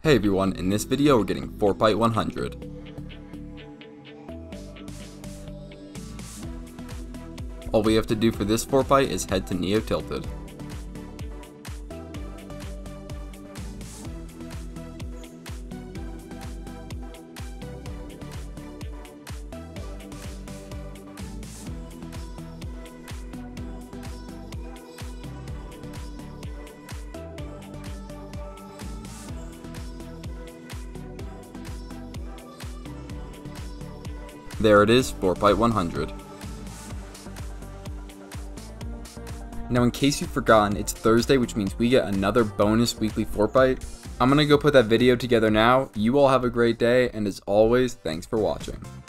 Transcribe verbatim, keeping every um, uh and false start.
Hey everyone, in this video we're getting Fotbyte one hundred. All we have to do for this Fotbyte is head to Neo Tilted. There it is, Fotbyte one hundred. Now in case you've forgotten, it's Thursday, which means we get another bonus weekly Fotbyte. I'm gonna go put that video together now. You all have a great day, and as always, thanks for watching.